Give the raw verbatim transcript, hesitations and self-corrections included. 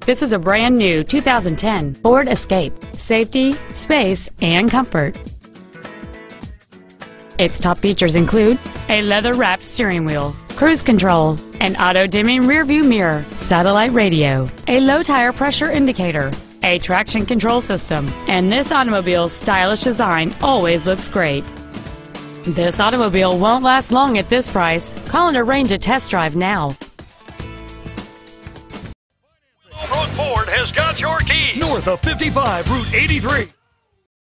This is a brand new two thousand ten Ford Escape. Safety, space, and comfort. Its top features include a leather-wrapped steering wheel, cruise control, an auto-dimming rear-view mirror, satellite radio, a low-tire pressure indicator, a traction control system, and this automobile's stylish design always looks great. This automobile won't last long at this price. Call and arrange a test drive now. Willowbrook Ford has got your keys. North of fifty-five, Route eighty-three.